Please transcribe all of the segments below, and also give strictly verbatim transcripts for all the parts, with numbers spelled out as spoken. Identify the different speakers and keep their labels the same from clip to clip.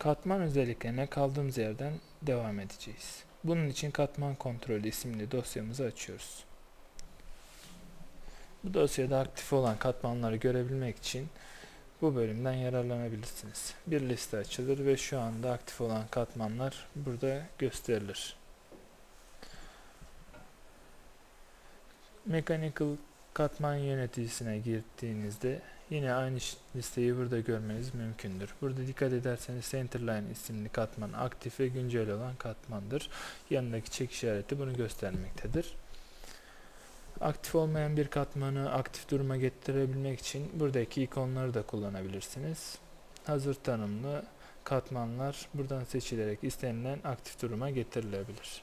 Speaker 1: Katman özelliklerine kaldığımız yerden devam edeceğiz. Bunun için katman kontrolü isimli dosyamızı açıyoruz. Bu dosyada aktif olan katmanları görebilmek için bu bölümden yararlanabilirsiniz. Bir liste açılır ve şu anda aktif olan katmanlar burada gösterilir. Mechanical katman yöneticisine girdiğinizde yine aynı listeyi burada görmeniz mümkündür. Burada dikkat ederseniz Centerline isimli katman aktif ve güncel olan katmandır. Yanındaki çek işareti bunu göstermektedir. Aktif olmayan bir katmanı aktif duruma getirebilmek için buradaki ikonları da kullanabilirsiniz. Hazır tanımlı katmanlar buradan seçilerek istenilen aktif duruma getirilebilir.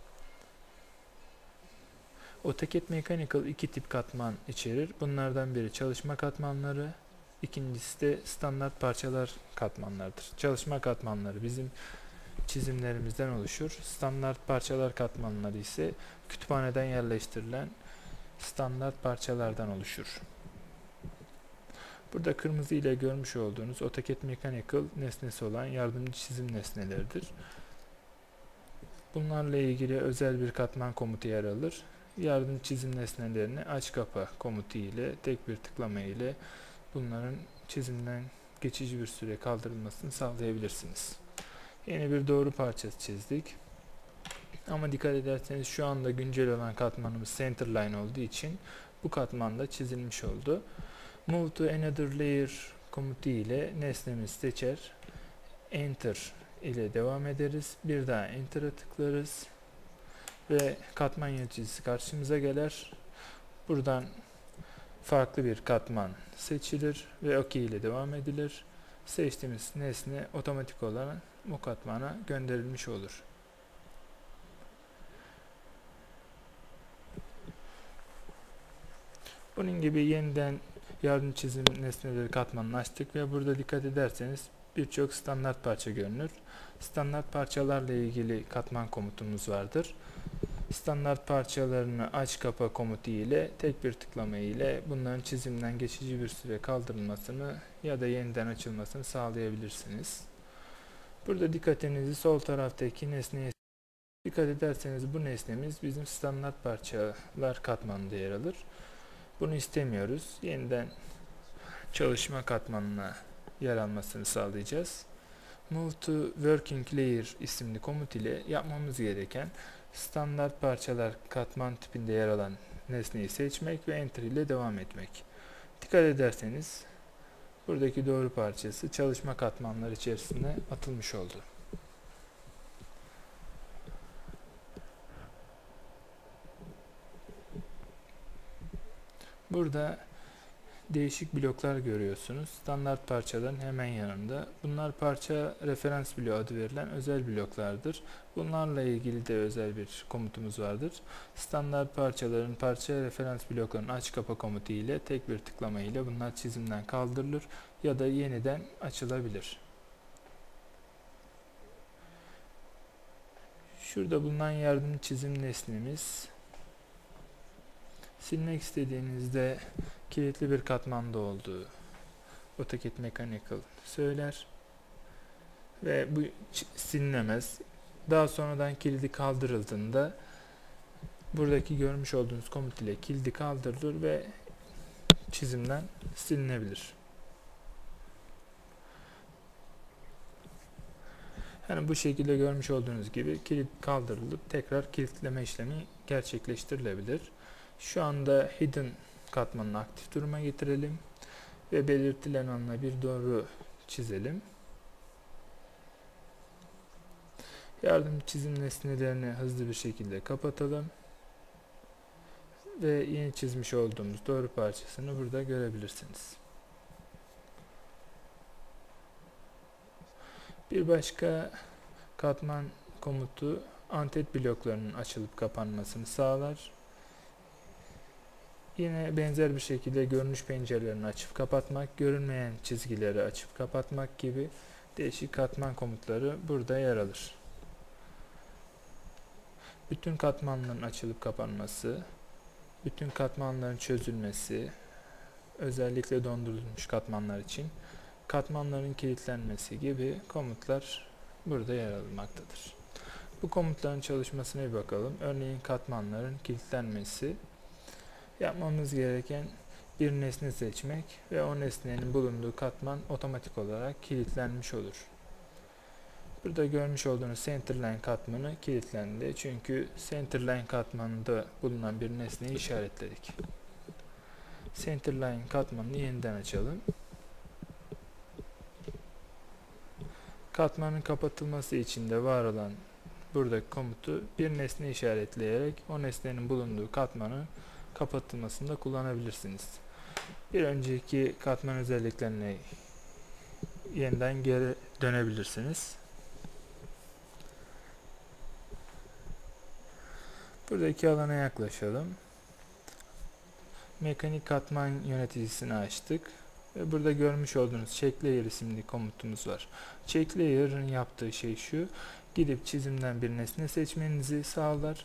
Speaker 1: AutoCAD Mechanical iki tip katman içerir. Bunlardan biri çalışma katmanları, ikincisi de standart parçalar katmanlardır. Çalışma katmanları bizim çizimlerimizden oluşur. Standart parçalar katmanları ise kütüphaneden yerleştirilen standart parçalardan oluşur. Burada kırmızı ile görmüş olduğunuz AutoCAD Mechanical nesnesi olan yardımcı çizim nesneleridir. Bunlarla ilgili özel bir katman komutu yer alır. Yardımcı çizim nesnelerini aç kapa komutu ile tek bir tıklama ile bunların çizimden geçici bir süre kaldırılmasını sağlayabilirsiniz. Yeni bir doğru parçası çizdik. Ama dikkat ederseniz şu anda güncel olan katmanımız Centerline olduğu için bu katman da çizilmiş oldu. Move to another layer komutu ile nesnemizi seçer. Enter ile devam ederiz. Bir daha Enter'a tıklarız. Ve katman yöneticisi karşımıza gelir. Buradan farklı bir katman seçilir ve OK ile devam edilir. Seçtiğimiz nesne otomatik olarak bu katmana gönderilmiş olur. Bunun gibi yeniden yardım çizim nesneleri katmanını açtık ve burada dikkat ederseniz birçok standart parça görünür. Standart parçalarla ilgili katman komutumuz vardır. Standart parçalarını aç kapa komutu ile tek bir tıklama ile bunların çizimden geçici bir süre kaldırılmasını ya da yeniden açılmasını sağlayabilirsiniz. Burada dikkatinizi sol taraftaki nesneye dikkat ederseniz bu nesnemiz bizim standart parçalar katmanında yer alır. Bunu istemiyoruz. Yeniden çalışma katmanına yer almasını sağlayacağız. Move to Working Layer isimli komut ile yapmamız gereken standart parçalar katman tipinde yer alan nesneyi seçmek ve Enter ile devam etmek. Dikkat ederseniz buradaki doğru parçası çalışma katmanları içerisine atılmış oldu. Burada değişik bloklar görüyorsunuz. Standart parçaların hemen yanında. Bunlar parça referans bloğu adı verilen özel bloklardır. Bunlarla ilgili de özel bir komutumuz vardır. Standart parçaların parça referans bloklarının aç kapa komutu ile tek bir tıklama ile bunlar çizimden kaldırılır ya da yeniden açılabilir. Şurada bulunan yardım çizim nesnemiz. Silmek istediğinizde kilitli bir katmanda olduğu AutoCAD Mechanical söyler ve bu silinemez. Daha sonradan kilidi kaldırıldığında buradaki görmüş olduğunuz komut ile kilidi kaldırılır ve çizimden silinebilir. Yani bu şekilde görmüş olduğunuz gibi kilit kaldırılıp tekrar kilitleme işlemi gerçekleştirilebilir. Şu anda Hidden katmanını aktif duruma getirelim ve belirtilen alanına bir doğru çizelim. Yardım çizim nesnelerini hızlı bir şekilde kapatalım ve yeni çizmiş olduğumuz doğru parçasını burada görebilirsiniz. Bir başka katman komutu antet bloklarının açılıp kapanmasını sağlar. Yine benzer bir şekilde görünüş pencerelerini açıp kapatmak, görünmeyen çizgileri açıp kapatmak gibi değişik katman komutları burada yer alır. Bütün katmanların açılıp kapanması, bütün katmanların çözülmesi, özellikle dondurulmuş katmanlar için katmanların kilitlenmesi gibi komutlar burada yer almaktadır. Bu komutların çalışmasına bir bakalım. Örneğin katmanların kilitlenmesi. Yapmamız gereken bir nesne seçmek ve o nesnenin bulunduğu katman otomatik olarak kilitlenmiş olur. Burada görmüş olduğunuz centerline katmanı kilitlendi. Çünkü centerline katmanında bulunan bir nesneyi işaretledik. Centerline katmanını yeniden açalım. Katmanın kapatılması için de var olan buradaki komutu bir nesne işaretleyerek o nesnenin bulunduğu katmanı kapatılmasında kullanabilirsiniz. Bir önceki katman özelliklerine yeniden geri dönebilirsiniz. Buradaki alana yaklaşalım. Mekanik katman yöneticisini açtık. Ve burada görmüş olduğunuz Check Layer isimli komutumuz var. Check Layer'ın yaptığı şey şu: gidip çizimden bir nesne seçmenizi sağlar.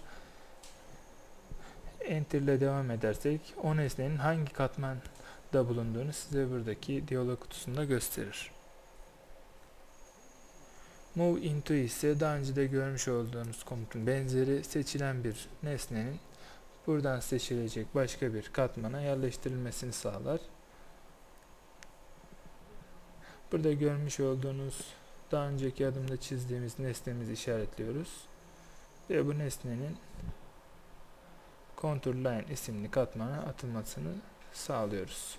Speaker 1: Enter ile devam edersek o nesnenin hangi katmanda bulunduğunu size buradaki diyalog kutusunda gösterir. Move into ise daha önce de görmüş olduğunuz komutun benzeri, seçilen bir nesnenin buradan seçilecek başka bir katmana yerleştirilmesini sağlar. Burada görmüş olduğunuz daha önceki adımda çizdiğimiz nesnemizi işaretliyoruz ve bu nesnenin Contour Line isimli katmana atılmasını sağlıyoruz.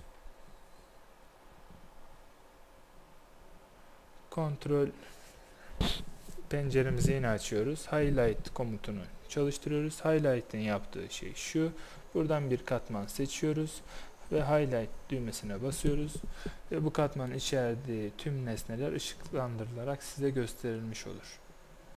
Speaker 1: Kontrol penceremizi yine açıyoruz. Highlight komutunu çalıştırıyoruz. Highlight'in yaptığı şey şu: buradan bir katman seçiyoruz ve Highlight düğmesine basıyoruz ve bu katmanın içerdiği tüm nesneler ışıklandırılarak size gösterilmiş olur.